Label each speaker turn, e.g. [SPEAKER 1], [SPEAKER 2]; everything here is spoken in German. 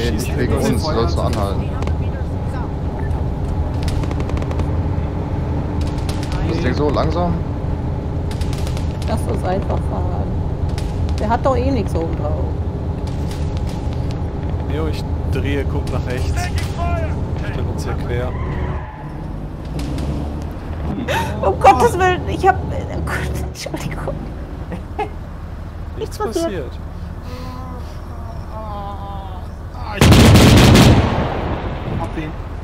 [SPEAKER 1] Nee, nicht wegen uns, sollst du anhalten. Das Ding so langsam?
[SPEAKER 2] Lass uns einfach fahren. Der hat doch eh nichts oben drauf.
[SPEAKER 3] Jo, ich drehe, guck nach rechts. Stell uns hier quer.
[SPEAKER 2] Um Gottes Willen, ich hab... Oh Gott, Entschuldigung.
[SPEAKER 3] Nichts passiert.
[SPEAKER 4] Hab ihn.